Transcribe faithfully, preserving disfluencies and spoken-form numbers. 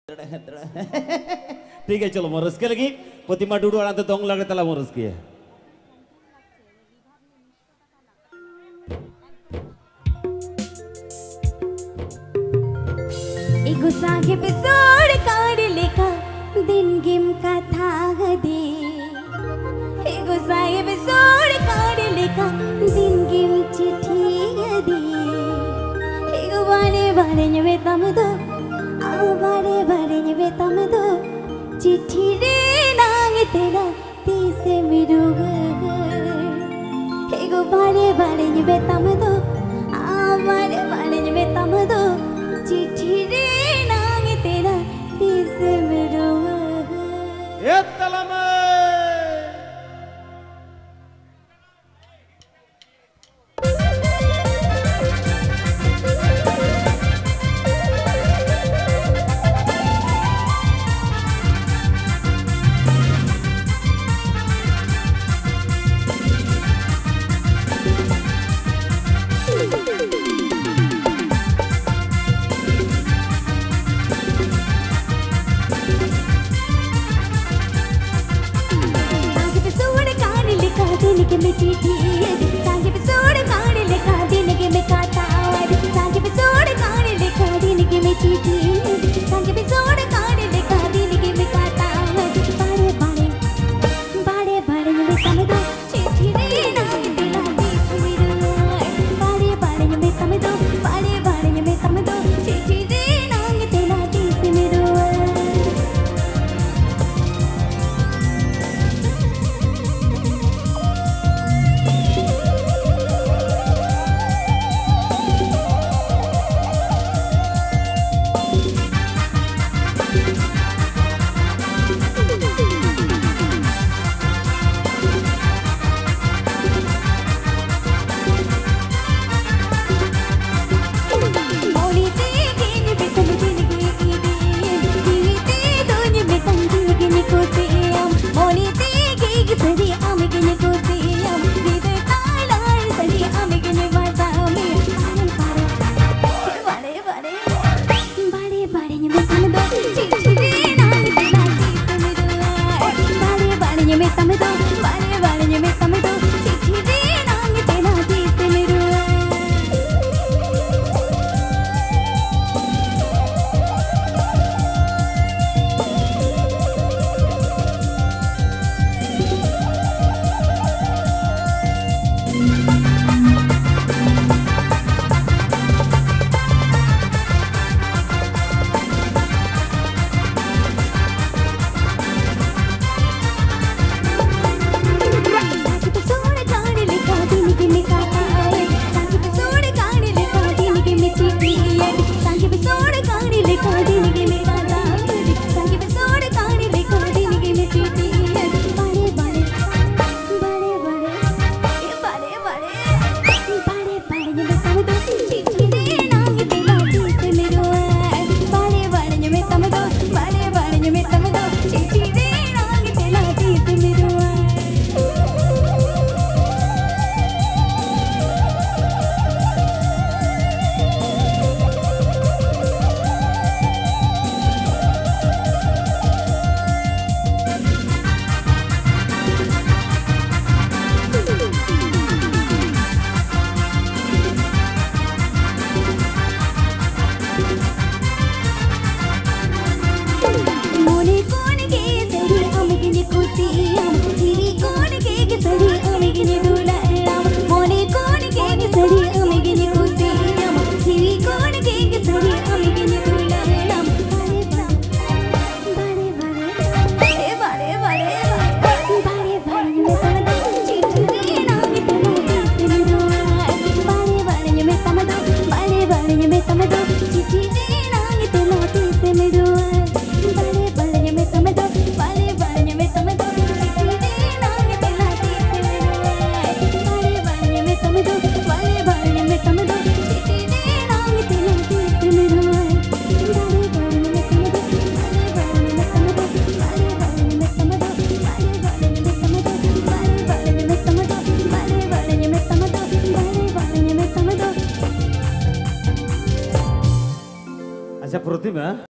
ठीक है चलो mau rezeki lagi Potima duduk orang tetong lagi telah mau rezeki ya Ego sage episode kaad lekha din gim katha gade Ego sage episode kaad lekha din gim chithi gade Ego bare bare nyave tamdo bare bare nyave tamdo चिट्ठी रे नांग तेरा तीसे मिरुगा एगो बारे बारे निबे तमदो आ बारे बारे निबे तमदो चिट्ठी रे नांग तेरा तीसे मिरुगा ये तलमे के में चिट्ठी सांगे एपिसोड काड लेखा दिन के में खाता सांगे एपिसोड काड लेखा दिन के में चिट्ठी सांगे एपिसोड काड लेखा दिन के में खाता बारे बारे बारे बारे में समझो चिट्ठी रे नांग तेरा बीच में बारे बारे में समझो बारे बारे में समझो चिट्ठी रे नांग तेरा बीच में में